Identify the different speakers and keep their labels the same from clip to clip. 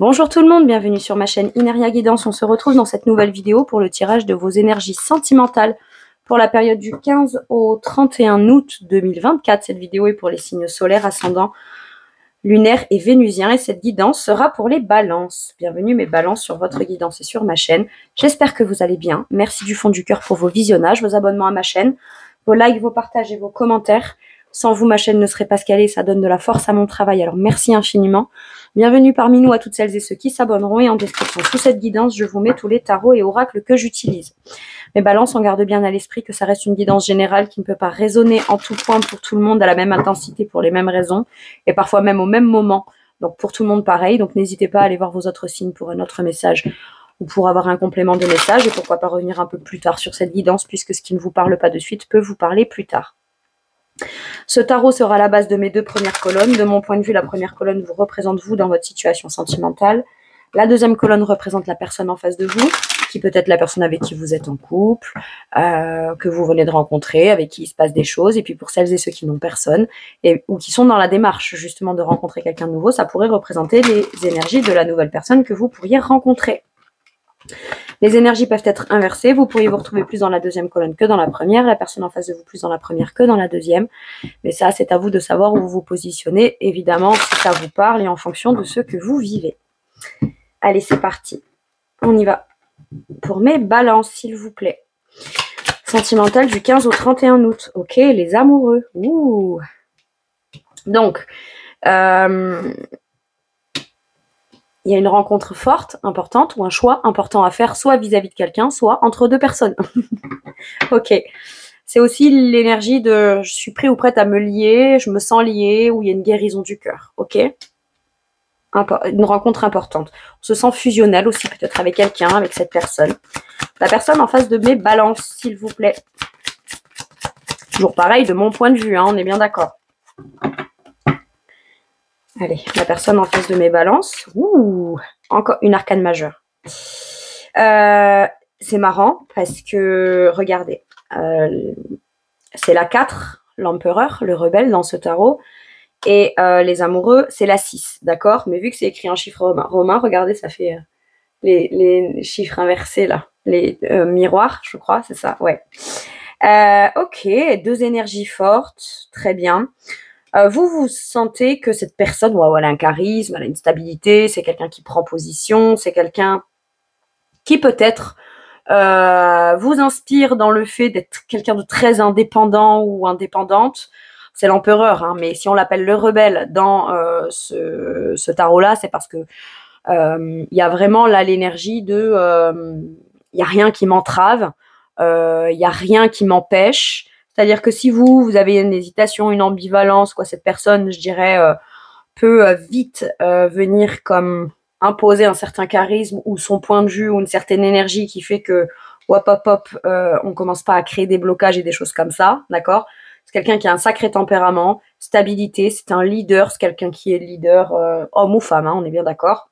Speaker 1: Bonjour tout le monde, bienvenue sur ma chaîne Ineria Guidance. On se retrouve dans cette nouvelle vidéo pour le tirage de vos énergies sentimentales pour la période du 15 au 31 août 2024. Cette vidéo est pour les signes solaires, ascendants, lunaires et vénusiens et cette guidance sera pour les balances. Bienvenue mes balances sur votre guidance et sur ma chaîne. J'espère que vous allez bien. Merci du fond du cœur pour vos visionnages, vos abonnements à ma chaîne, vos likes, vos partages et vos commentaires. Sans vous, ma chaîne ne serait pas ce qu'elle est, ça donne de la force à mon travail, alors merci infiniment. Bienvenue parmi nous à toutes celles et ceux qui s'abonneront et en description sous cette guidance, je vous mets tous les tarots et oracles que j'utilise. Mes balances, on garde bien à l'esprit que ça reste une guidance générale qui ne peut pas résonner en tout point pour tout le monde à la même intensité pour les mêmes raisons et parfois même au même moment. Donc pour tout le monde pareil, donc n'hésitez pas à aller voir vos autres signes pour un autre message ou pour avoir un complément de message et pourquoi pas revenir un peu plus tard sur cette guidance puisque ce qui ne vous parle pas de suite peut vous parler plus tard. Ce tarot sera la base de mes deux premières colonnes. De mon point de vue, la première colonne vous représente vous dans votre situation sentimentale. La deuxième colonne représente la personne en face de vous, qui peut être la personne avec qui vous êtes en couple, que vous venez de rencontrer, avec qui il se passe des choses. Et puis pour celles et ceux qui n'ont personne, ou qui sont dans la démarche justement de rencontrer quelqu'un de nouveau, ça pourrait représenter les énergies de la nouvelle personne que vous pourriez rencontrer. Les énergies peuvent être inversées. Vous pourriez vous retrouver plus dans la deuxième colonne que dans la première. La personne en face de vous plus dans la première que dans la deuxième. Mais ça, c'est à vous de savoir où vous vous positionnez. Évidemment, si ça vous parle et en fonction de ce que vous vivez. Allez, c'est parti. On y va. Pour mes balances, s'il vous plaît. Sentimentale du 15 au 31 août. Ok, les amoureux. Ouh. Donc, il y a une rencontre forte, importante, ou un choix important à faire, soit vis-à-vis de quelqu'un, soit entre deux personnes. Ok. C'est aussi l'énergie de je suis prêt ou prête à me lier, je me sens liée, où il y a une guérison du cœur. Ok. Une rencontre importante. On se sent fusionnel aussi, peut-être avec quelqu'un, avec cette personne. La personne en face de mes balances, s'il vous plaît. Toujours pareil, de mon point de vue, hein, on est bien d'accord. Allez, la personne en face de mes balances. Ouh, encore une arcane majeure. C'est marrant parce que, regardez, c'est la 4, l'empereur, le rebelle dans ce tarot. Et les amoureux, c'est la 6, d'accord? Mais vu que c'est écrit en chiffre romain, regardez, ça fait les chiffres inversés là. Les miroirs, je crois, c'est ça, ouais. Ok, deux énergies fortes, très bien. Vous sentez que cette personne, wow, elle a un charisme, elle a une stabilité, c'est quelqu'un qui prend position, c'est quelqu'un qui peut-être vous inspire dans le fait d'être quelqu'un de très indépendant ou indépendante. C'est l'empereur, hein, mais si on l'appelle le rebelle dans ce tarot-là, c'est parce que y a vraiment là l'énergie de y a rien qui m'entrave, y a rien qui m'empêche. C'est-à-dire que si vous avez une hésitation, une ambivalence, quoi, cette personne, je dirais, peut vite venir comme imposer un certain charisme ou son point de vue ou une certaine énergie qui fait que hop hop hop, on commence pas à créer des blocages et des choses comme ça, d'accord? C'est quelqu'un qui a un sacré tempérament, stabilité, c'est un leader, c'est quelqu'un qui est leader, homme ou femme, hein, on est bien d'accord.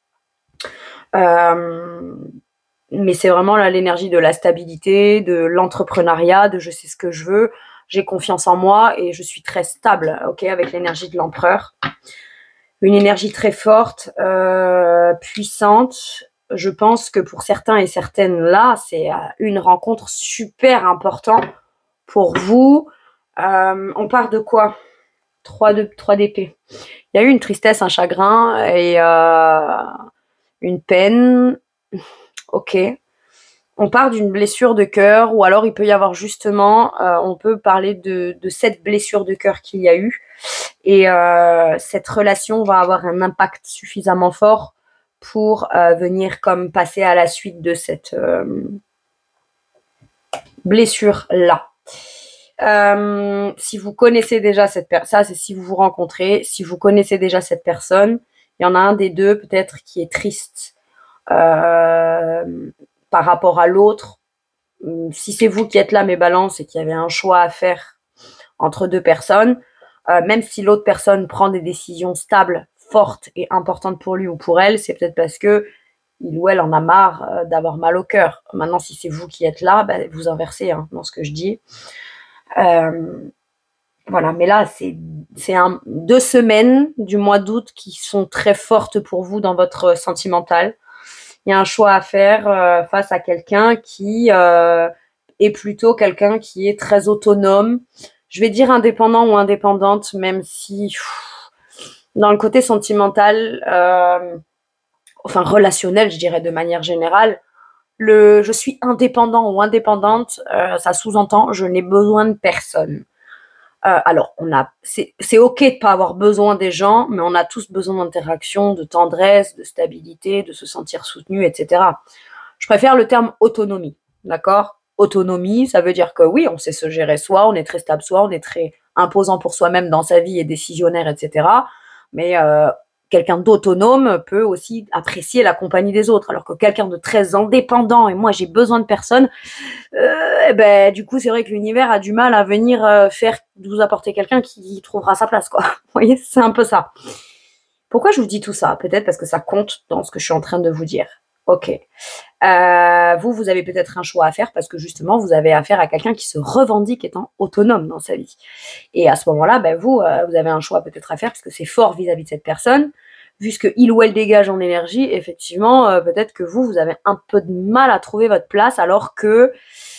Speaker 1: Mais c'est vraiment là l'énergie de la stabilité, de l'entrepreneuriat, de je sais ce que je veux, j'ai confiance en moi et je suis très stable, ok, avec l'énergie de l'empereur. Une énergie très forte, puissante. Je pense que pour certains et certaines là, c'est une rencontre super importante pour vous. On part de quoi? 3 d'épée. Il y a eu une tristesse, un chagrin et une peine. Ok. On part d'une blessure de cœur ou alors il peut y avoir justement, on peut parler de cette blessure de cœur qu'il y a eu et cette relation va avoir un impact suffisamment fort pour venir comme passer à la suite de cette blessure-là. Si vous connaissez déjà cette personne, ça c'est si vous vous rencontrez, si vous connaissez déjà cette personne, il y en a un des deux peut-être qui est triste par rapport à l'autre. Si c'est vous qui êtes là, mes balances, et qu'il y avait un choix à faire entre deux personnes, même si l'autre personne prend des décisions stables, fortes et importantes pour lui ou pour elle, c'est peut-être parce que il ou elle en a marre d'avoir mal au cœur. Maintenant, si c'est vous qui êtes là, bah, vous inversez hein, dans ce que je dis. Voilà, mais là, c'est 2 semaines du mois d'août qui sont très fortes pour vous dans votre sentimental. Il y a un choix à faire face à quelqu'un qui est plutôt quelqu'un qui est très autonome. Je vais dire indépendant ou indépendante, même si dans le côté sentimental, enfin relationnel, je dirais de manière générale, je suis indépendant ou indépendante, ça sous-entend je n'ai besoin de personne. Alors, c'est ok de pas avoir besoin des gens, mais on a tous besoin d'interaction, de tendresse, de stabilité, de se sentir soutenu, etc. Je préfère le terme autonomie, d'accord? Autonomie, ça veut dire que oui, on sait se gérer soi, on est très stable soi, on est très imposant pour soi-même dans sa vie et décisionnaire, etc. Mais quelqu'un d'autonome peut aussi apprécier la compagnie des autres, alors que quelqu'un de très indépendant, et moi j'ai besoin de personne, du coup c'est vrai que l'univers a du mal à venir vous apporter quelqu'un qui trouvera sa place, quoi. Vous voyez, c'est un peu ça. Pourquoi je vous dis tout ça? Peut-être parce que ça compte dans ce que je suis en train de vous dire. Ok. Vous avez peut-être un choix à faire parce que justement, vous avez affaire à quelqu'un qui se revendique étant autonome dans sa vie. Et à ce moment-là, vous avez un choix peut-être à faire parce que c'est fort vis-à-vis de cette personne. Vu ce qu'il ou elle dégage en énergie, effectivement, peut-être que vous avez un peu de mal à trouver votre place alors que,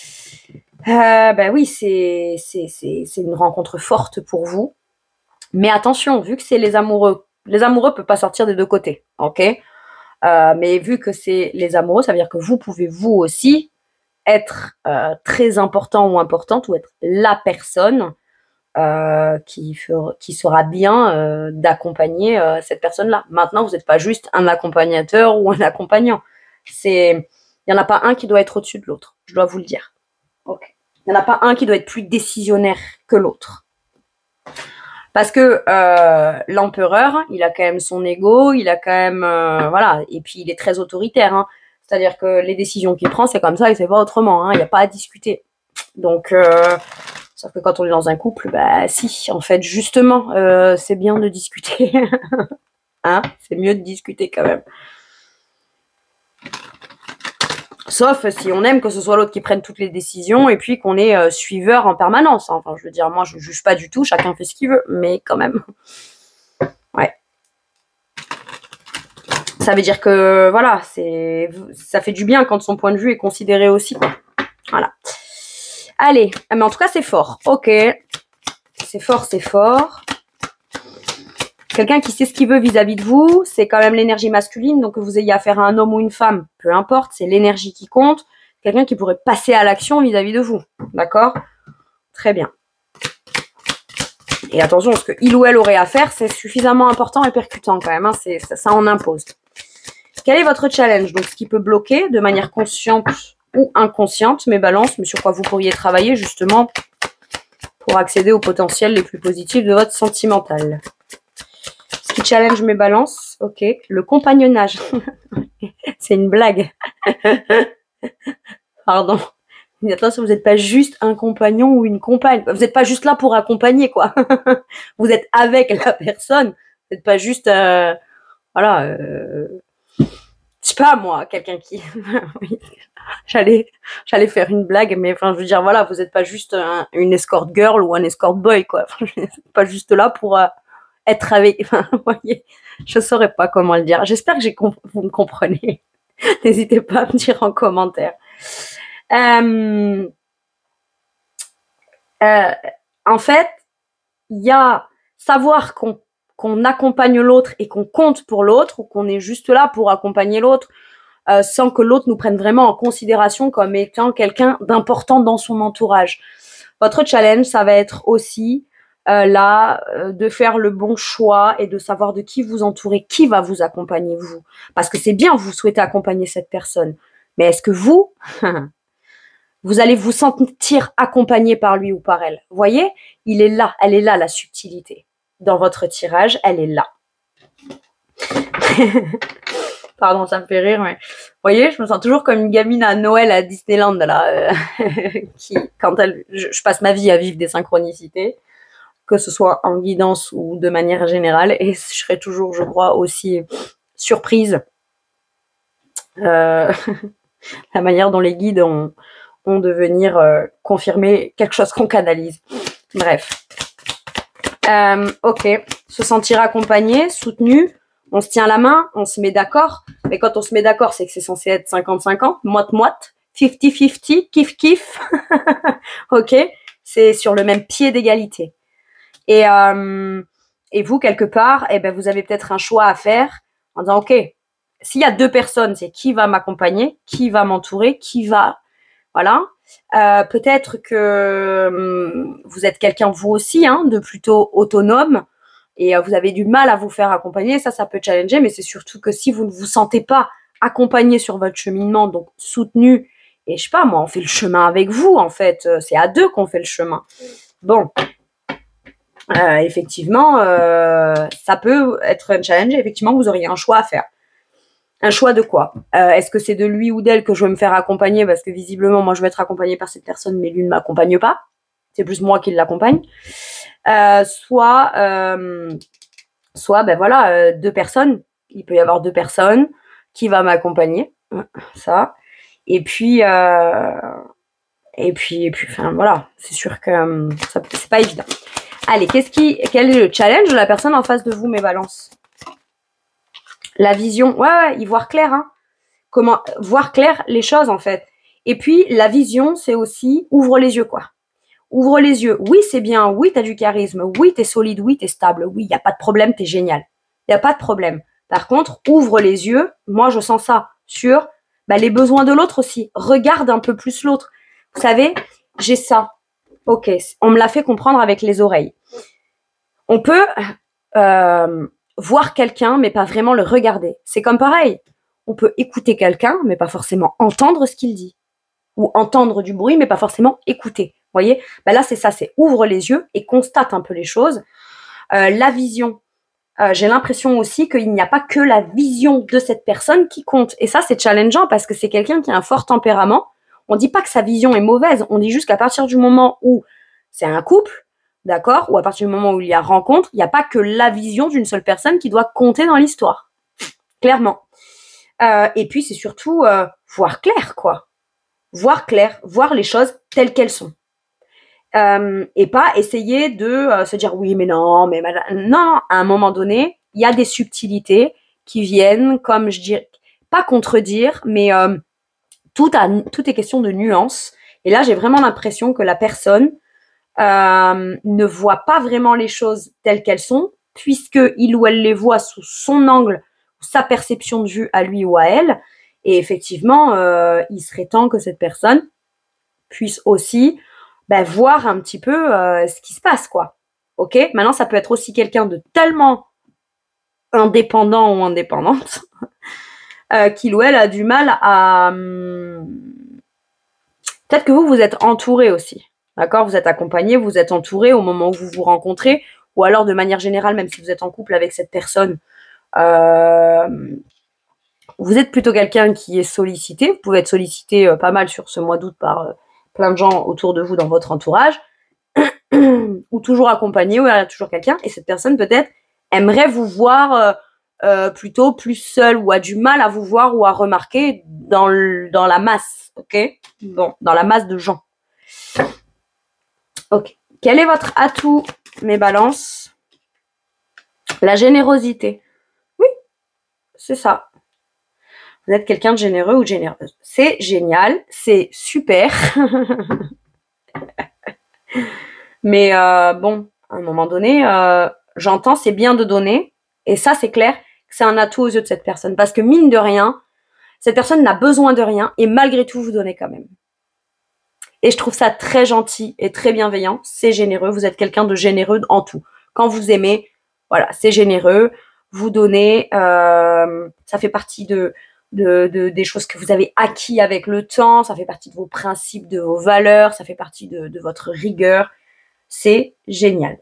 Speaker 1: oui, c'est une rencontre forte pour vous. Mais attention, vu que c'est les amoureux peuvent pas sortir des deux côtés, ok? Mais vu que c'est les amoureux, ça veut dire que vous pouvez vous aussi être très important ou importante ou être la personne qui sera bien d'accompagner cette personne-là. Maintenant, vous n'êtes pas juste un accompagnateur ou un accompagnant. Il n'y en a pas un qui doit être au-dessus de l'autre, je dois vous le dire. Okay. Il n'y en a pas un qui doit être plus décisionnaire que l'autre. Parce que l'empereur, il a quand même son ego, il a quand même voilà, et puis il est très autoritaire. Hein. C'est-à-dire que les décisions qu'il prend, c'est comme ça, et c'est pas autrement. Hein. Il n'y a pas à discuter. Donc, sauf que quand on est dans un couple, si, en fait, justement, c'est bien de discuter. Hein, c'est mieux de discuter quand même. Sauf si on aime que ce soit l'autre qui prenne toutes les décisions et puis qu'on est suiveur en permanence. Hein. Enfin, je veux dire, moi, je ne juge pas du tout, chacun fait ce qu'il veut, mais quand même. Ouais. Ça veut dire que, voilà, ça fait du bien quand son point de vue est considéré aussi, quoi. Voilà. Allez, mais en tout cas, c'est fort. Ok. C'est fort, c'est fort. Quelqu'un qui sait ce qu'il veut vis-à-vis de vous, c'est quand même l'énergie masculine, donc que vous ayez affaire à un homme ou une femme, peu importe, c'est l'énergie qui compte. Quelqu'un qui pourrait passer à l'action vis-à-vis de vous, d'accord? Très bien. Et attention, ce qu'il ou elle aurait à faire, c'est suffisamment important et percutant quand même, hein, ça en impose. Quel est votre challenge? Donc, ce qui peut bloquer de manière consciente ou inconsciente mes balances, mais sur quoi vous pourriez travailler justement pour accéder aux potentiels les plus positifs de votre sentimental. Ce qui challenge mes balances, ok. Le compagnonnage. C'est une blague. Pardon. Mais attention, vous n'êtes pas juste un compagnon ou une compagne. Vous n'êtes pas juste là pour accompagner, quoi. Vous êtes avec la personne. Vous n'êtes pas juste, voilà, je sais pas moi, quelqu'un qui. Oui. J'allais faire une blague, mais enfin, je veux dire, voilà, vous n'êtes pas juste une escort girl ou un escort boy, quoi. Enfin, vous n'êtes pas juste là pour être avec. Enfin, vous voyez, je saurais pas comment le dire. J'espère que vous me comprenez. N'hésitez pas à me dire en commentaire. En fait, il y a savoir qu'on accompagne l'autre et qu'on compte pour l'autre, ou qu'on est juste là pour accompagner l'autre, sans que l'autre nous prenne vraiment en considération comme étant quelqu'un d'important dans son entourage. Votre challenge, ça va être aussi de faire le bon choix et de savoir de qui vous entourez, qui va vous accompagner, vous. Parce que c'est bien, vous souhaitez accompagner cette personne. Mais est-ce que vous, vous allez vous sentir accompagné par lui ou par elle? Vous voyez, elle est là, la subtilité. Dans votre tirage, elle est là. Pardon, ça me fait rire, mais vous voyez, je me sens toujours comme une gamine à Noël à Disneyland, là, qui, quand je passe ma vie à vivre des synchronicités, que ce soit en guidance ou de manière générale, et je serai toujours, je crois, aussi surprise la manière dont les guides ont de venir confirmer quelque chose qu'on canalise. Bref. Ok, se sentir accompagné, soutenu, on se tient la main, on se met d'accord. Mais quand on se met d'accord, c'est que c'est censé être 50-50, moite-moite, 50-50, kiff-kiff. Ok, c'est sur le même pied d'égalité. Et vous, quelque part, eh ben, vous avez peut-être un choix à faire en disant, ok, s'il y a 2 personnes, c'est qui va m'accompagner, qui va m'entourer, qui va... Voilà. Peut-être que vous êtes quelqu'un, vous aussi, hein, de plutôt autonome et vous avez du mal à vous faire accompagner. Ça peut challenger, mais c'est surtout que si vous ne vous sentez pas accompagné sur votre cheminement, donc soutenu, et je sais pas, moi, on fait le chemin avec vous, en fait. C'est à 2 qu'on fait le chemin. Bon. Effectivement, ça peut être un challenge. Effectivement, vous auriez un choix à faire. Un choix de quoi? Est-ce que c'est de lui ou d'elle que je veux me faire accompagner parce que visiblement, moi, je veux être accompagnée par cette personne, mais lui ne m'accompagne pas. C'est plus moi qui l'accompagne. Soit, ben voilà, 2 personnes. Il peut y avoir 2 personnes qui va m'accompagner. Ça. Et puis, enfin, voilà. C'est sûr que c'est pas évident. Allez, quel est le challenge de la personne en face de vous, mes balances? La vision, ouais, y voir clair, hein. Comment voir clair les choses, en fait. Et puis, la vision, c'est aussi ouvre les yeux, quoi. Ouvre les yeux. Oui, c'est bien. Oui, t'as du charisme. Oui, t'es solide. Oui, t'es stable. Oui, y a pas de problème, t'es génial. Y a pas de problème. Par contre, ouvre les yeux. Moi, je sens ça sur les besoins de l'autre aussi. Regarde un peu plus l'autre. Vous savez, j'ai ça. Ok, on me l'a fait comprendre avec les oreilles. On peut voir quelqu'un, mais pas vraiment le regarder. C'est comme pareil. On peut écouter quelqu'un, mais pas forcément entendre ce qu'il dit. Ou entendre du bruit, mais pas forcément écouter. Vous voyez? Là, c'est ça, c'est ouvre les yeux et constate un peu les choses. La vision. J'ai l'impression aussi qu'il n'y a pas que la vision de cette personne qui compte. Et ça, c'est challengeant parce que c'est quelqu'un qui a un fort tempérament. On dit pas que sa vision est mauvaise. On dit juste qu'à partir du moment où c'est un couple, d'accord, ou à partir du moment où il y a rencontre, il n'y a pas que la vision d'une seule personne qui doit compter dans l'histoire. Clairement. Et puis, c'est surtout voir clair, quoi. Voir clair, voir les choses telles qu'elles sont. Et pas essayer de se dire oui, mais non, mais non, à un moment donné, il y a des subtilités qui viennent, comme je dirais, pas contredire, mais tout est question de nuance. Et là, j'ai vraiment l'impression que la personne ne voit pas vraiment les choses telles qu'elles sont, puisque il ou elle les voit sous son angle, sa perception de vue à lui ou à elle. Et effectivement, il serait temps que cette personne puisse aussi voir un petit peu ce qui se passe, quoi. Ok? Maintenant, ça peut être aussi quelqu'un de tellement indépendant ou indépendante qu'il ou elle a du mal à... Peut-être que vous êtes entouré aussi. D'accord? Vous êtes accompagné, vous êtes entouré au moment où vous vous rencontrez, ou alors de manière générale, même si vous êtes en couple avec cette personne, vous êtes plutôt quelqu'un qui est sollicité. Vous pouvez être sollicité pas mal sur ce mois d'août par plein de gens autour de vous dans votre entourage, ou toujours accompagné, ou il y a toujours quelqu'un, et cette personne peut-être aimerait vous voir plutôt plus seul, ou a du mal à vous voir ou à remarquer dans la masse, ok? Bon, dans la masse de gens. Ok. Quel est votre atout, mes balances? La générosité. Oui, c'est ça. Vous êtes quelqu'un de généreux ou de généreuse. C'est génial, c'est super. Mais bon, à un moment donné, j'entends, c'est bien de donner. Et ça, c'est clair que c'est un atout aux yeux de cette personne. Parce que mine de rien, cette personne n'a besoin de rien et malgré tout, vous donnez quand même. Et je trouve ça très gentil et très bienveillant. C'est généreux. Vous êtes quelqu'un de généreux en tout. Quand vous aimez, voilà, c'est généreux. Vous donnez. Ça fait partie des choses que vous avez acquis avec le temps. Ça fait partie de vos principes, de vos valeurs. Ça fait partie de votre rigueur. C'est génial.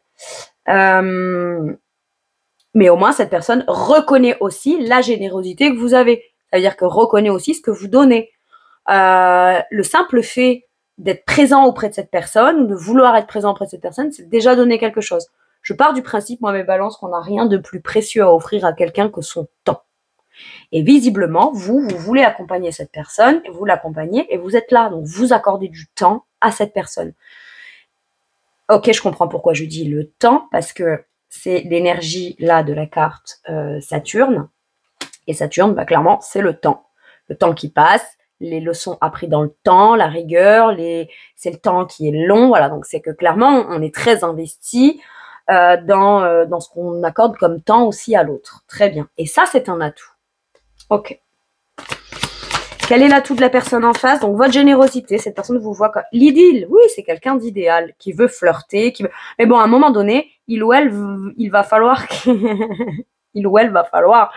Speaker 1: Mais au moins, cette personne reconnaît aussi la générosité que vous avez. Ça veut dire que reconnaît aussi ce que vous donnez. Le simple fait d'être présent auprès de cette personne ou de vouloir être présent auprès de cette personne, c'est déjà donner quelque chose. Je pars du principe, moi, mes balances, qu'on n'a rien de plus précieux à offrir à quelqu'un que son temps. Et visiblement, vous voulez accompagner cette personne, et vous l'accompagnez, et vous êtes là. Donc, vous accordez du temps à cette personne. Ok, je comprends pourquoi je dis le temps, parce que c'est l'énergie là de la carte Saturne. Et Saturne, bah, clairement, c'est le temps. Le temps qui passe, les leçons apprises dans le temps, la rigueur, c'est le temps qui est long. Voilà, donc c'est que clairement, on est très investi dans ce qu'on accorde comme temps aussi à l'autre. Très bien. Et ça, c'est un atout. Ok. Quel est l'atout de la personne en face? Donc, votre générosité, cette personne vous voit comme l'idylle. Oui, c'est quelqu'un d'idéal, qui veut flirter, qui veut... Mais bon, à un moment donné, il ou elle, il va falloir... il ou elle va falloir...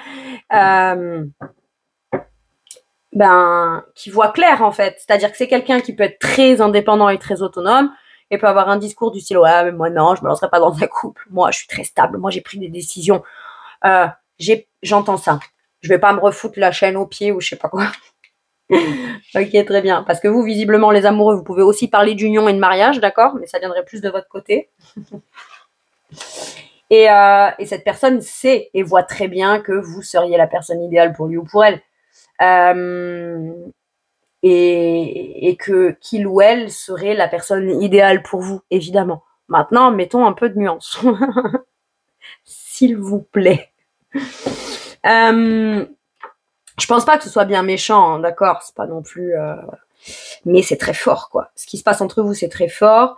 Speaker 1: qui voit clair, en fait. C'est-à-dire que c'est quelqu'un qui peut être très indépendant et très autonome, et peut avoir un discours du style « Ouais, mais moi, non, je me lancerai pas dans un couple. Moi, je suis très stable. Moi, j'ai pris des décisions. J'entends ça. Je vais pas me refoutre la chaîne au pied ou je sais pas quoi. » Ok, très bien. Parce que vous, visiblement, les amoureux, vous pouvez aussi parler d'union et de mariage, d'accord? Mais ça viendrait plus de votre côté. Et cette personne sait et voit très bien que vous seriez la personne idéale pour lui ou pour elle. Et que qu'il ou elle serait la personne idéale pour vous, évidemment. Maintenant, mettons un peu de nuance. S'il vous plaît. Je pense pas que ce soit bien méchant, hein, d'accord, c'est pas non plus... Mais c'est très fort, quoi. Ce qui se passe entre vous, c'est très fort.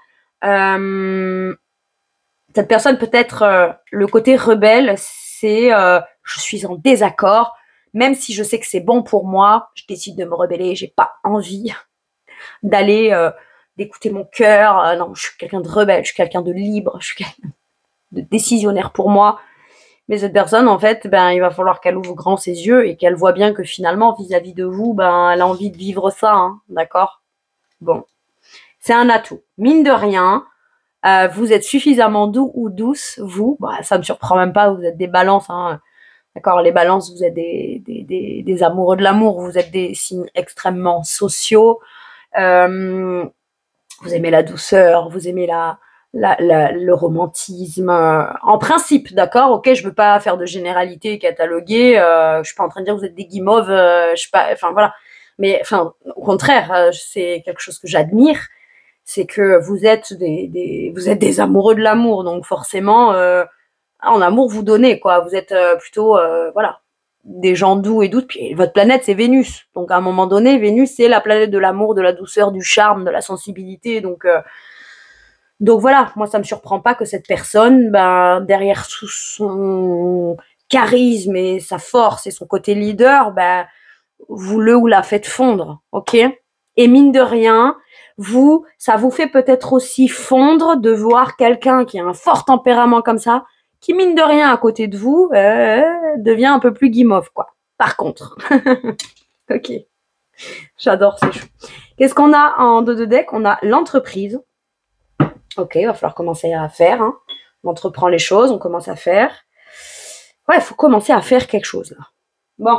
Speaker 1: Cette personne, peut-être, le côté rebelle, c'est je suis en désaccord, même si je sais que c'est bon pour moi, je décide de me rebeller, j'ai pas envie d'aller d'écouter mon cœur. Non, je suis quelqu'un de rebelle, je suis quelqu'un de libre, je suis quelqu'un de décisionnaire pour moi. Mais cette personne, en fait, il va falloir qu'elle ouvre grand ses yeux et qu'elle voit bien que finalement, vis-à-vis de vous, elle a envie de vivre ça, hein, d'accord? Bon, c'est un atout. Mine de rien, vous êtes suffisamment doux ou douce, vous, ça me surprend même pas, vous êtes des balances, hein, d'accord? Les balances, vous êtes des amoureux de l'amour, vous êtes des signes extrêmement sociaux, vous aimez la douceur, vous aimez le romantisme, en principe, d'accord, ok, je veux pas faire de généralité cataloguer, je suis pas en train de dire que vous êtes des guimauves, je sais pas, enfin voilà, mais enfin au contraire, c'est quelque chose que j'admire, c'est que vous êtes des amoureux de l'amour, donc forcément en amour vous donnez quoi, vous êtes plutôt voilà des gens doux et douces, puis votre planète c'est Vénus, donc à un moment donné Vénus c'est la planète de l'amour, de la douceur, du charme, de la sensibilité, donc voilà, moi ça me surprend pas que cette personne, derrière tout son charisme et sa force et son côté leader, vous le ou la faites fondre, ok? Et mine de rien, ça vous fait peut-être aussi fondre de voir quelqu'un qui a un fort tempérament comme ça, qui mine de rien à côté de vous, devient un peu plus guimauve, quoi. Par contre. Ok. J'adore ces choses. Qu'est-ce qu'on a en dos de deck? On a l'entreprise. Ok, il va falloir commencer à faire. Hein. On entreprend les choses, on commence à faire. Ouais, il faut commencer à faire quelque chose, là. Bon.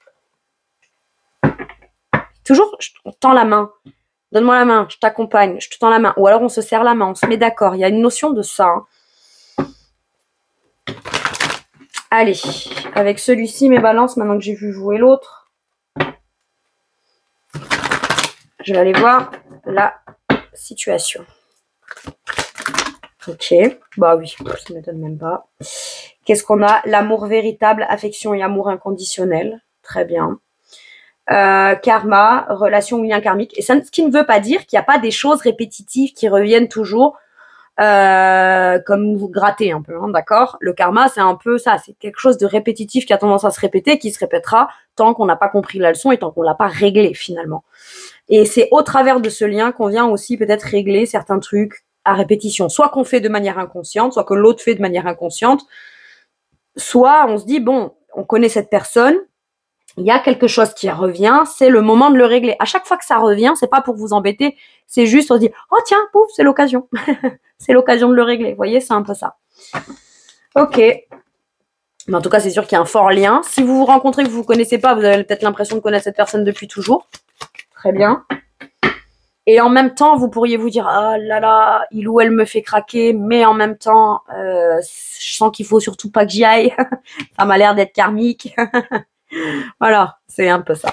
Speaker 1: Toujours, je tends la main. Donne-moi la main, je t'accompagne, je te tends la main. Ou alors on se serre la main, on se met d'accord. Il y a une notion de ça. Hein. Allez, avec celui-ci, mes balances, maintenant que j'ai vu jouer l'autre, je vais aller voir la situation. Ok, bah oui, ça ne m'étonne même pas. Qu'est-ce qu'on a? L'amour véritable, affection et amour inconditionnel. Très bien. Karma, relation ou lien karmique. Et ça, ce qui ne veut pas dire qu'il n'y a pas des choses répétitives qui reviennent toujours comme vous grattez un peu, hein, d'accord? Le karma, c'est un peu ça, c'est quelque chose de répétitif qui a tendance à se répéter, qui se répétera tant qu'on n'a pas compris la leçon et tant qu'on l'a pas réglé finalement. Et c'est au travers de ce lien qu'on vient aussi peut-être régler certains trucs à répétition, soit qu'on fait de manière inconsciente, soit que l'autre fait de manière inconsciente, soit on se dit, bon, on connaît cette personne, il y a quelque chose qui revient, c'est le moment de le régler. À chaque fois que ça revient, c'est pas pour vous embêter, c'est juste on se dit, oh tiens, pouf, c'est l'occasion. C'est l'occasion de le régler. Vous voyez, c'est un peu ça. Ok. Mais en tout cas, c'est sûr qu'il y a un fort lien. Si vous vous rencontrez que vous ne vous connaissez pas, vous avez peut-être l'impression de connaître cette personne depuis toujours. Très bien. Et en même temps, vous pourriez vous dire, ah là là, il ou elle me fait craquer, mais en même temps, je sens qu'il faut surtout pas que j'y aille. Ça m'a l'air d'être karmique. Voilà, c'est un peu ça.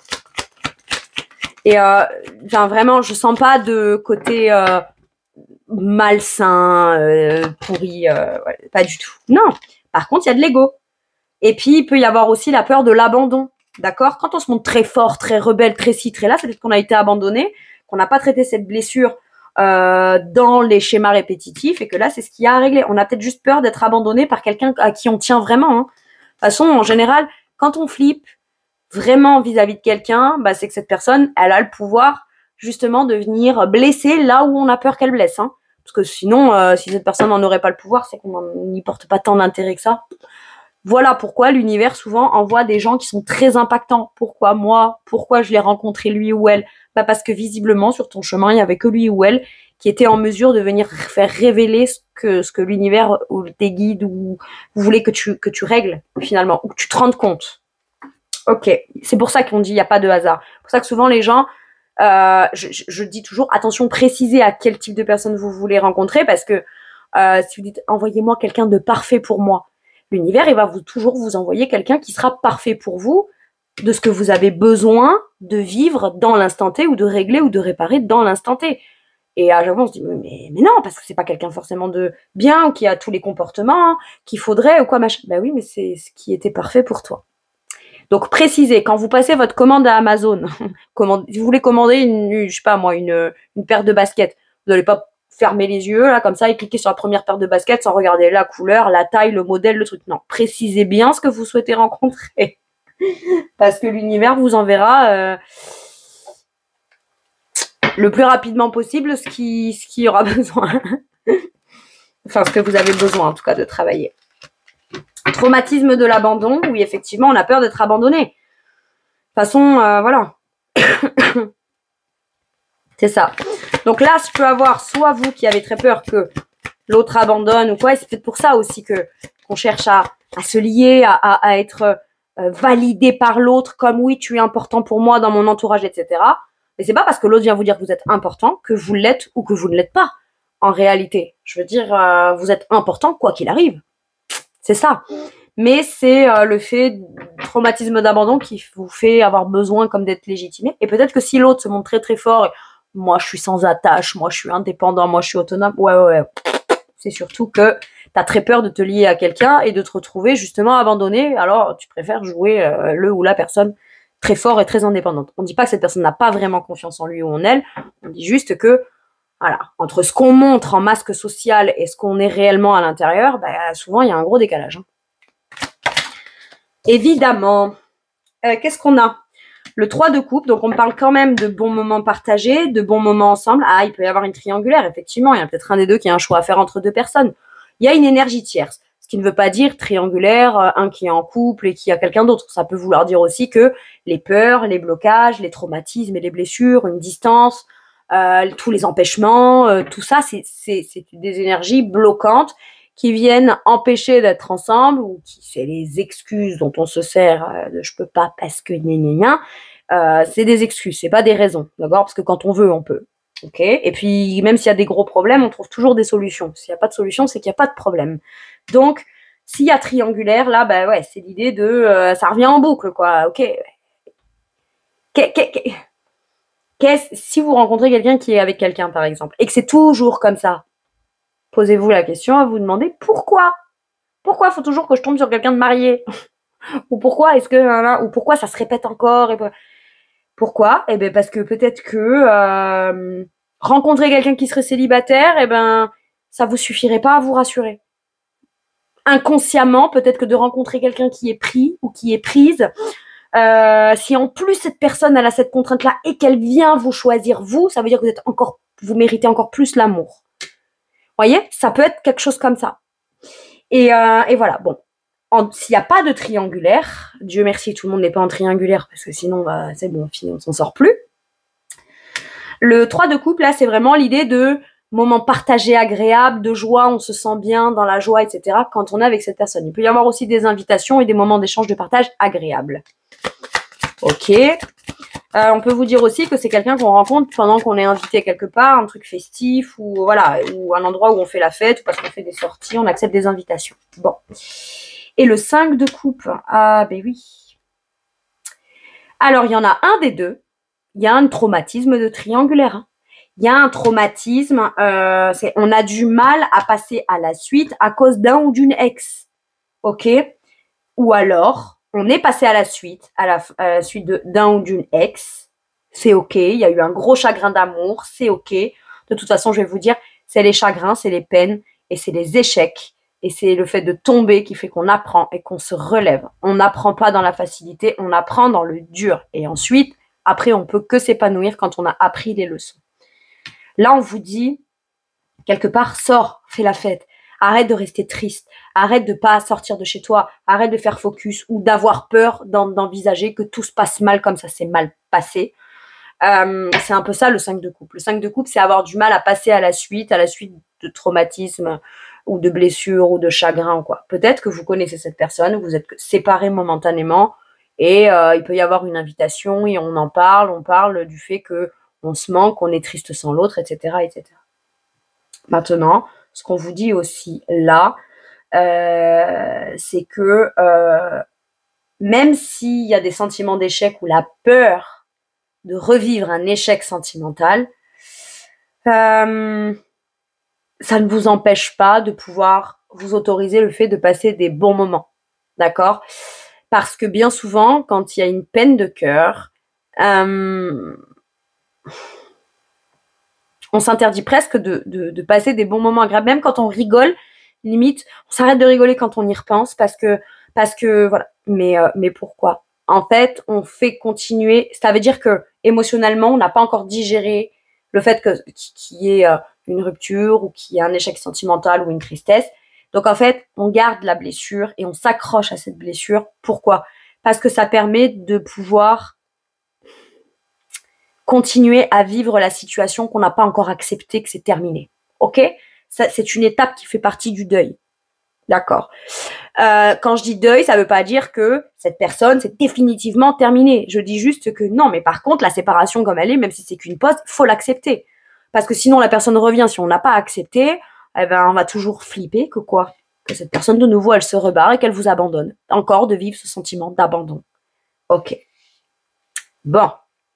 Speaker 1: Et vraiment, je sens pas de côté... malsain, pourri, ouais, pas du tout. Non. Par contre, il y a de l'ego. Et puis, il peut y avoir aussi la peur de l'abandon. D'accord? Quand on se montre très fort, très rebelle, très ci, très là, c'est peut-être qu'on a été abandonné, qu'on n'a pas traité cette blessure dans les schémas répétitifs et que là, c'est ce qu'il y a à régler. On a peut-être juste peur d'être abandonné par quelqu'un à qui on tient vraiment. Hein. De toute façon, en général, quand on flippe vraiment vis-à-vis de quelqu'un, bah, c'est que cette personne, elle a le pouvoir justement de venir blesser là où on a peur qu'elle blesse. Hein. Parce que sinon, si cette personne n'en aurait pas le pouvoir, c'est qu'on n'y porte pas tant d'intérêt que ça. Voilà pourquoi l'univers souvent envoie des gens qui sont très impactants. Pourquoi moi? Pourquoi je l'ai rencontré lui ou elle? Bah parce que visiblement sur ton chemin, il n'y avait que lui ou elle qui était en mesure de venir faire révéler ce que l'univers ou tes guides ou vous voulez que tu règles finalement, ou que tu te rendes compte. Ok, c'est pour ça qu'on dit il n'y a pas de hasard. C'est pour ça que souvent les gens, je dis toujours attention, précisez à quel type de personne vous voulez rencontrer parce que si vous dites envoyez-moi quelqu'un de parfait pour moi, l'univers il va toujours vous envoyer quelqu'un qui sera parfait pour vous, de ce que vous avez besoin de vivre dans l'instant T ou de régler ou de réparer dans l'instant T. Et à chaque fois on se dit mais non parce que c'est pas quelqu'un forcément de bien qui a tous les comportements qu'il faudrait ou quoi machin. Ben oui mais c'est ce qui était parfait pour toi. Donc précisez, quand vous passez votre commande à Amazon, si vous voulez commander je sais pas moi, une paire de baskets, vous n'allez pas fermer les yeux là comme ça et cliquer sur la première paire de baskets sans regarder la couleur, la taille, le modèle, le truc. Non, précisez bien ce que vous souhaitez rencontrer. Parce que l'univers vous enverra le plus rapidement possible ce qui aura besoin. Enfin, ce que vous avez besoin en tout cas de travailler. Traumatisme de l'abandon, oui, effectivement, on a peur d'être abandonné. De toute façon, voilà. C'est ça. Donc là, je peux avoir soit vous qui avez très peur que l'autre abandonne ou quoi, et c'est peut-être pour ça aussi qu'on cherche à se lier, à être validé par l'autre, comme oui, tu es important pour moi dans mon entourage, etc. Mais c'est pas parce que l'autre vient vous dire que vous êtes important que vous l'êtes ou que vous ne l'êtes pas. En réalité, je veux dire, vous êtes important quoi qu'il arrive. C'est ça. Mais c'est le fait traumatisme d'abandon qui vous fait avoir besoin comme d'être légitimé. Et peut-être que si l'autre se montre très très fort, moi je suis sans attache, moi je suis indépendant, moi je suis autonome, ouais. C'est surtout que t'as très peur de te lier à quelqu'un et de te retrouver justement abandonné. Alors tu préfères jouer le ou la personne très fort et très indépendante. On dit pas que cette personne n'a pas vraiment confiance en lui ou en elle. On dit juste que voilà, entre ce qu'on montre en masque social et ce qu'on est réellement à l'intérieur, bah, souvent il y a un gros décalage. Hein. Évidemment. Qu'est-ce qu'on a? Le 3 de coupe, donc on parle quand même de bons moments partagés, de bons moments ensemble. Ah, il peut y avoir une triangulaire, effectivement. Il y a peut-être un des deux qui a un choix à faire entre deux personnes. Il y a une énergie tierce. Ce qui ne veut pas dire triangulaire, un qui est en couple et qui a quelqu'un d'autre. Ça peut vouloir dire aussi que les peurs, les blocages, les traumatismes et les blessures, une distance, tous les empêchements, tout ça, c'est des énergies bloquantes qui viennent empêcher d'être ensemble ou qui c'est les excuses dont on se sert de je peux pas parce que c'est des excuses, c'est pas des raisons, d'accord? Parce que quand on veut, on peut. Ok? Et puis même s'il y a des gros problèmes, on trouve toujours des solutions. S'il n'y a pas de solution, c'est qu'il n'y a pas de problème. Donc s'il y a triangulaire, là, bah ouais, c'est l'idée de ça revient en boucle, quoi. Ok. Si vous rencontrez quelqu'un qui est avec quelqu'un, par exemple, et que c'est toujours comme ça, posez-vous la question à vous demander pourquoi. Pourquoi il faut toujours que je tombe sur quelqu'un de marié? Ou pourquoi est-ce que ou pourquoi ça se répète encore et pourquoi? Eh ben parce que peut-être que rencontrer quelqu'un qui serait célibataire, eh ben ça vous suffirait pas à vous rassurer. Inconsciemment, peut-être que de rencontrer quelqu'un qui est pris ou qui est prise, si en plus cette personne elle a cette contrainte-là et qu'elle vient vous choisir vous, ça veut dire que vous méritez encore plus l'amour. Voyez, ça peut être quelque chose comme ça. Et voilà, bon. S'il n'y a pas de triangulaire, Dieu merci, tout le monde n'est pas en triangulaire, parce que sinon, c'est bon, on s'en sort plus. Le 3 de couple, là, c'est vraiment l'idée de moments partagés agréables, de joie, on se sent bien dans la joie, etc., quand on est avec cette personne. Il peut y avoir aussi des invitations et des moments d'échange de partage agréables. Ok. On peut vous dire aussi que c'est quelqu'un qu'on rencontre pendant qu'on est invité quelque part, un truc festif, ou voilà, ou un endroit où on fait la fête, ou parce qu'on fait des sorties, on accepte des invitations. Bon. Et le 5 de coupe, ah ben oui. Alors, il y en a un des deux, il y a un traumatisme de triangulaire. Hein. Il y a un traumatisme, on a du mal à passer à la suite à cause d'un ou d'une ex, ok? Ou alors, on est passé à la suite, à la suite d'un ou d'une ex, c'est ok, il y a eu un gros chagrin d'amour, c'est ok. De toute façon, je vais vous dire, c'est les chagrins, c'est les peines, et c'est les échecs, et c'est le fait de tomber qui fait qu'on apprend et qu'on se relève. On n'apprend pas dans la facilité, on apprend dans le dur. Et ensuite, après, on peut que s'épanouir quand on a appris les leçons. Là, on vous dit, quelque part, sors, fais la fête. Arrête de rester triste. Arrête de pas sortir de chez toi. Arrête de faire focus ou d'avoir peur d'envisager que tout se passe mal comme ça s'est mal passé. C'est un peu ça le 5 de coupe. Le 5 de coupe, c'est avoir du mal à passer à la suite de traumatisme ou de blessures ou de chagrin, quoi. Peut-être que vous connaissez cette personne, vous êtes séparés momentanément et il peut y avoir une invitation et on parle du fait que on se manque, on est triste sans l'autre, etc., etc. Maintenant, ce qu'on vous dit aussi là, c'est que même s'il y a des sentiments d'échec ou la peur de revivre un échec sentimental, ça ne vous empêche pas de pouvoir vous autoriser le fait de passer des bons moments, d'accord? Parce que bien souvent, quand il y a une peine de cœur, on s'interdit presque de passer des bons moments agréables. Même quand on rigole, limite, on s'arrête de rigoler quand on y repense parce que voilà. Mais pourquoi? En fait, on fait continuer. Ça veut dire que émotionnellement, on n'a pas encore digéré le fait qu'il y ait une rupture ou qu'il y ait un échec sentimental ou une tristesse. Donc en fait, on garde la blessure et on s'accroche à cette blessure. Pourquoi? Parce que ça permet de pouvoir continuer à vivre la situation qu'on n'a pas encore accepté que c'est terminé. Ok? Ça, c'est une étape qui fait partie du deuil. D'accord. Quand je dis deuil, ça veut pas dire que cette personne, c'est définitivement terminé. Je dis juste que non, mais par contre, la séparation comme elle est, même si c'est qu'une pause, faut l'accepter. Parce que sinon, la personne revient. Si on n'a pas accepté, eh ben, on va toujours flipper que quoi? Que cette personne, de nouveau, elle se rebarre et qu'elle vous abandonne. Encore de vivre ce sentiment d'abandon. Ok. Bon.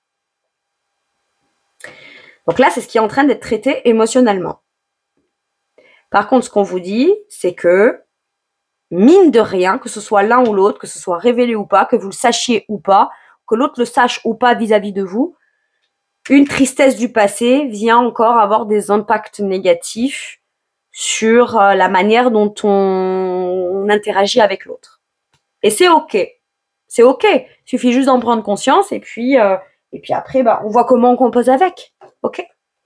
Speaker 1: Donc là, c'est ce qui est en train d'être traité émotionnellement. Par contre, ce qu'on vous dit, c'est que, mine de rien, que ce soit l'un ou l'autre, que ce soit révélé ou pas, que vous le sachiez ou pas, que l'autre le sache ou pas vis-à-vis de vous, une tristesse du passé vient encore avoir des impacts négatifs sur la manière dont on interagit avec l'autre. Et c'est ok. C'est ok. Il suffit juste d'en prendre conscience et puis après, bah, on voit comment on compose avec. Ok?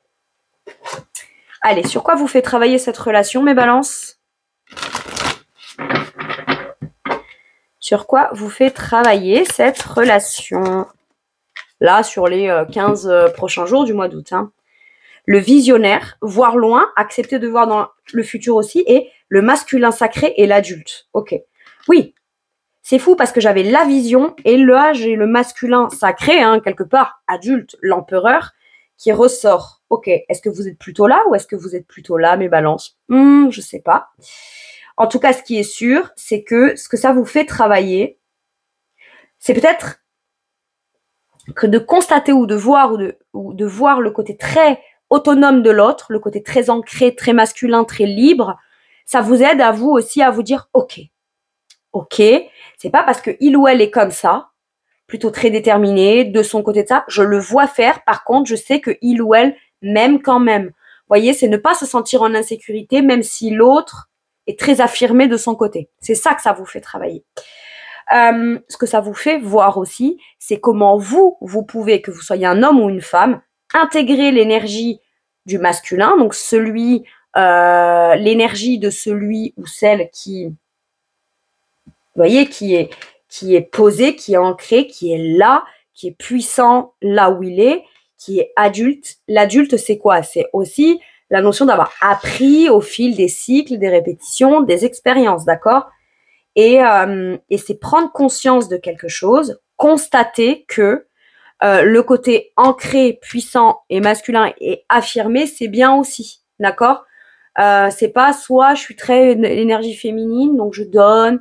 Speaker 1: Allez, sur quoi vous fait travailler cette relation, mes balances? Sur quoi vous fait travailler cette relation? Là, sur les 15 prochains jours du mois d'août. Hein. Le visionnaire, voir loin, accepter de voir dans le futur aussi, et le masculin sacré et l'adulte. Ok. Oui, c'est fou parce que j'avais la vision et l'âge et le masculin sacré, hein, quelque part, adulte, l'empereur, qui ressort. Ok, est-ce que vous êtes plutôt là ou est-ce que vous êtes plutôt là, mes balances? Je sais pas. En tout cas, ce qui est sûr, c'est que ce que ça vous fait travailler, c'est peut-être que de constater ou de voir ou de voir le côté très autonome de l'autre, le côté très ancré, très masculin, très libre, ça vous aide à vous aussi à vous dire ok, c'est pas parce que il ou elle est comme ça, plutôt très déterminé de son côté de ça, je le vois faire, par contre je sais que il ou elle m'aime quand même. Vous voyez, c'est ne pas se sentir en insécurité même si l'autre est très affirmé de son côté. C'est ça que ça vous fait travailler. Ce que ça vous fait voir aussi, c'est comment vous pouvez, que vous soyez un homme ou une femme, intégrer l'énergie du masculin, donc l'énergie de celui ou celle qui, vous voyez, qui est posé, qui est ancré, qui est là, qui est puissant là où il est, qui est adulte. L'adulte, c'est quoi? C'est aussi la notion d'avoir appris au fil des cycles, des répétitions, des expériences, d'accord? Et c'est prendre conscience de quelque chose, constater que le côté ancré, puissant et masculin et affirmé, c'est bien aussi, d'accord? C'est pas soit je suis très énergie féminine, donc je donne,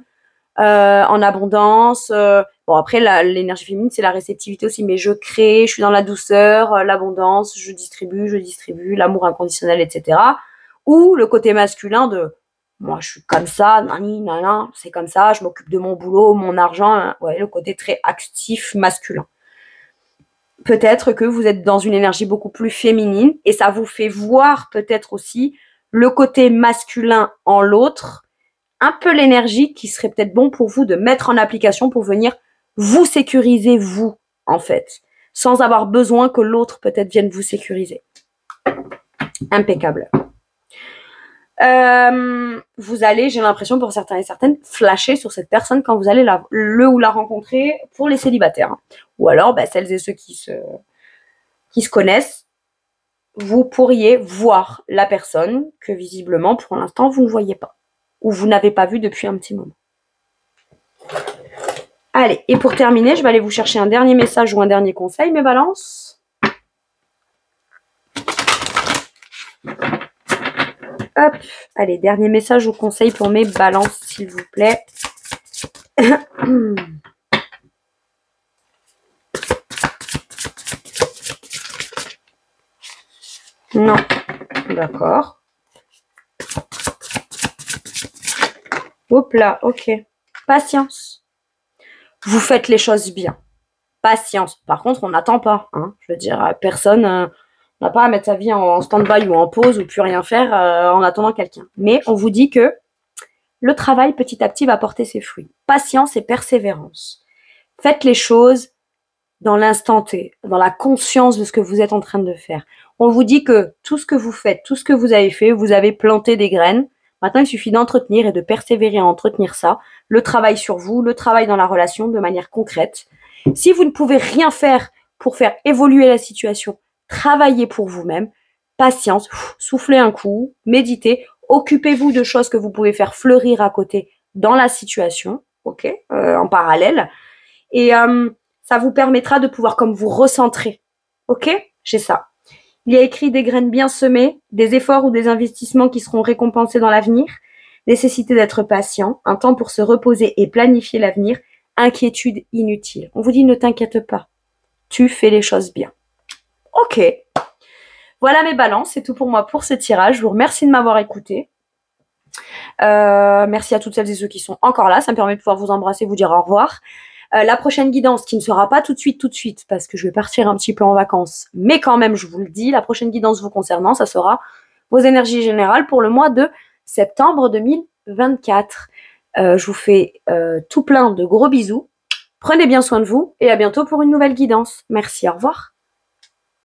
Speaker 1: en abondance. Bon, après, l'énergie féminine, c'est la réceptivité aussi, mais je crée, je suis dans la douceur, l'abondance, je distribue, l'amour inconditionnel, etc. Ou le côté masculin de moi, je suis comme ça, nani, nana, c'est comme ça, je m'occupe de mon boulot, mon argent, hein, ouais, le côté très actif masculin. Peut-être que vous êtes dans une énergie beaucoup plus féminine et ça vous fait voir peut-être aussi le côté masculin en l'autre, un peu l'énergie qui serait peut-être bon pour vous de mettre en application pour venir vous sécuriser vous, en fait, sans avoir besoin que l'autre peut-être vienne vous sécuriser. Impeccable. Vous allez, j'ai l'impression pour certains et certaines, flasher sur cette personne quand vous allez le ou la rencontrer pour les célibataires. Ou alors, celles et ceux qui se connaissent, vous pourriez voir la personne que visiblement, pour l'instant, vous ne voyez pas. Ou vous n'avez pas vu depuis un petit moment. Allez, et pour terminer, je vais aller vous chercher un dernier message ou un dernier conseil, mes balances. Hop, allez, dernier message ou conseil pour mes balances, s'il vous plaît. Non, d'accord. Hop là, ok. Patience. Vous faites les choses bien. Patience. Par contre, on n'attend pas. Hein. Je veux dire, personne n'a pas à mettre sa vie en stand-by ou en pause ou plus rien faire en attendant quelqu'un. Mais on vous dit que le travail, petit à petit, va porter ses fruits. Patience et persévérance. Faites les choses dans l'instant T, dans la conscience de ce que vous êtes en train de faire. On vous dit que tout ce que vous faites, tout ce que vous avez fait, vous avez planté des graines. Maintenant, il suffit d'entretenir et de persévérer à entretenir ça. Le travail sur vous, le travail dans la relation de manière concrète. Si vous ne pouvez rien faire pour faire évoluer la situation, travaillez pour vous-même. Patience, soufflez un coup, méditez. Occupez-vous de choses que vous pouvez faire fleurir à côté dans la situation, ok, en parallèle. Et ça vous permettra de pouvoir comme vous recentrer. Ok? J'ai ça. Il y a écrit des graines bien semées, des efforts ou des investissements qui seront récompensés dans l'avenir, nécessité d'être patient, un temps pour se reposer et planifier l'avenir, inquiétude inutile. On vous dit ne t'inquiète pas, tu fais les choses bien. Ok. Voilà mes balances, c'est tout pour moi pour ce tirage. Je vous remercie de m'avoir écouté. Merci à toutes celles et ceux qui sont encore là, ça me permet de pouvoir vous embrasser, vous dire au revoir. La prochaine guidance, qui ne sera pas tout de suite, parce que je vais partir un petit peu en vacances, mais quand même, je vous le dis, la prochaine guidance vous concernant, ça sera vos énergies générales pour le mois de septembre 2024. Je vous fais tout plein de gros bisous. Prenez bien soin de vous et à bientôt pour une nouvelle guidance. Merci, au revoir.